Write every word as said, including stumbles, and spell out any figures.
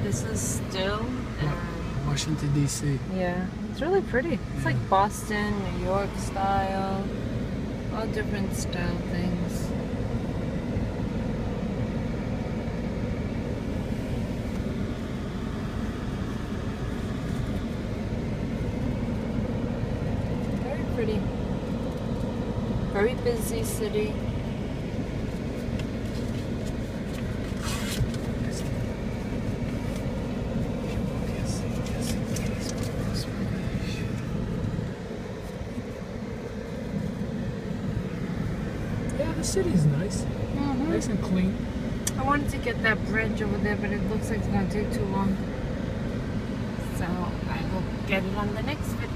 This is still uh, Washington, D C yeah, it's really pretty. It's Yeah. like Boston, New York style, all different style things. Very pretty. Very busy city. Yeah, the city's nice. Mm-hmm. Nice and clean. I wanted to get that bridge over there, but it looks like it's going to take too long. So I will get it on the next video.